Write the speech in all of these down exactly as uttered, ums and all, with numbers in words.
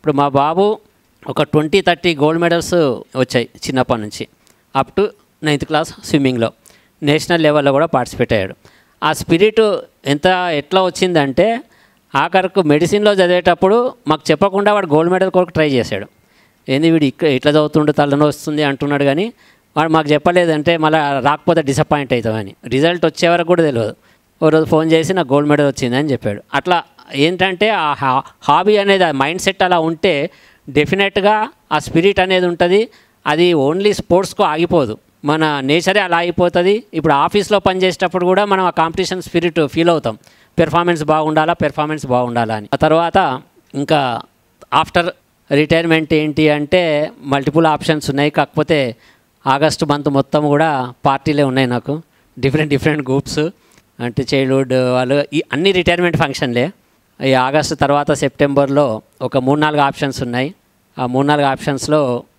ఇప్పుడు మా బాబు ఒక ట్వంటీ థర్టీ గోల్డ్ మెడల్స్ వచ్చాయి చిన్నప్పటి నుంచి అప్ టు నైన్త్ క్లాస్ స్విమ్మింగ్లో. నేషనల్ లెవెల్లో కూడా పార్టిసిపేట్ అయ్యాడు. ఆ స్పిరిట్ ఎంత ఎట్లా వచ్చిందంటే ఆఖరకు మెడిసిన్లో చదివేటప్పుడు మాకు చెప్పకుండా వాడు గోల్డ్ మెడల్ కొరకు ట్రై చేశాడు. ఏంది వీడు ఇక్కడ ఇట్లా చదువుతుండే తలనో వస్తుంది అంటున్నాడు, కానీ వాడు మాకు చెప్పలేదంటే మళ్ళీ రాకపోతే డిసప్పాయింట్ అవుతామని. రిజల్ట్ వచ్చే వరకు కూడా తెలియదు. ఓ రోజు ఫోన్ చేసి నాకు గోల్డ్ మెడల్ వచ్చిందని చెప్పాడు. అట్లా ఏంటంటే ఆ హాబీ అనేది, ఆ మైండ్ సెట్ అలా ఉంటే డెఫినెట్గా ఆ స్పిరిట్ అనేది ఉంటుంది. అది ఓన్లీ స్పోర్ట్స్కు ఆగిపోదు, మన నేచరే అలా అయిపోతుంది. ఇప్పుడు ఆఫీస్లో పనిచేసేటప్పుడు కూడా మనం ఆ కాంపిటీషన్ స్పిరిట్ ఫీల్ అవుతాం, పెర్ఫార్మెన్స్ బాగుండాలా పెర్ఫార్మెన్స్ బాగుండాలా అని. ఆ తర్వాత ఇంకా ఆఫ్టర్ రిటైర్మెంట్ ఏంటి అంటే మల్టిపుల్ ఆప్షన్స్ ఉన్నాయి. కాకపోతే ఆగస్టు మంత్ మొత్తం కూడా పార్టీలే ఉన్నాయి నాకు, డిఫరెంట్ డిఫరెంట్ గ్రూప్స్. అంటే చైల్డ్హుడ్ వాళ్ళు ఈ అన్ని రిటైర్మెంట్ ఫంక్షన్లే. ఈ ఆగస్టు తర్వాత సెప్టెంబర్లో ఒక మూడు నాలుగు ఆప్షన్స్ ఉన్నాయి. ఆ మూడు నాలుగు ఆప్షన్స్లో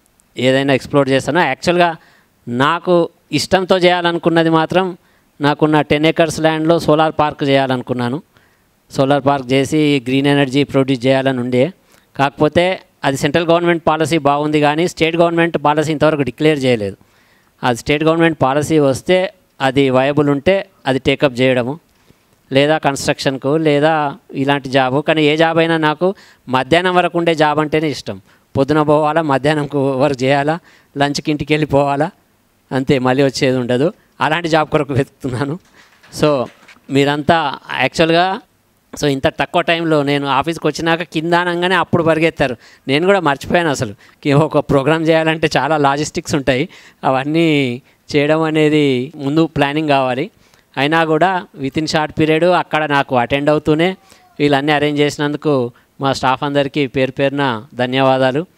ఏదైనా ఎక్స్ప్లోర్ చేస్తాను. యాక్చువల్గా నాకు ఇష్టంతో చేయాలనుకున్నది మాత్రం నాకున్న టెన్ ఏకర్స్ ల్యాండ్లో సోలార్ పార్క్ చేయాలనుకున్నాను. సోలార్ పార్క్ చేసి గ్రీన్ ఎనర్జీ ప్రొడ్యూస్ చేయాలని ఉండే. కాకపోతే అది సెంట్రల్ గవర్నమెంట్ పాలసీ బాగుంది, కానీ స్టేట్ గవర్నమెంట్ పాలసీ ఇంతవరకు డిక్లేర్ చేయలేదు. అది స్టేట్ గవర్నమెంట్ పాలసీ వస్తే అది వయబుల్ ఉంటే అది టేకప్ చేయడము, లేదా కన్స్ట్రక్షన్కు, లేదా ఇలాంటి జాబు. కానీ ఏ జాబ్ అయినా నాకు మధ్యాహ్నం వరకు ఉండే జాబ్ అంటేనే ఇష్టం. పొద్దున పోవాలా, మధ్యాహ్నంకు వర్క్ చేయాలా, లంచ్కి ఇంటికి వెళ్ళిపోవాలా, అంతే, మళ్ళీ వచ్చేది ఉండదు. అలాంటి జాబ్ కొరకు వెతుకుతున్నాను. సో మీరంతా యాక్చువల్గా సో ఇంత తక్కువ టైంలో నేను ఆఫీస్కి వచ్చినాక కింద అనగానే అప్పుడు పరిగెత్తారు. నేను కూడా మర్చిపోయాను అసలు ఒక ప్రోగ్రామ్ చేయాలంటే చాలా లాజిస్టిక్స్ ఉంటాయి, అవన్నీ చేయడం అనేది ముందు ప్లానింగ్ కావాలి. అయినా కూడా విత్ ఇన్ షార్ట్ పీరియడ్ అక్కడ నాకు అటెండ్ అవుతూనే వీళ్ళన్నీ అరేంజ్ చేసినందుకు మా స్టాఫ్ అందరికీ పేరు పేరున ధన్యవాదాలు.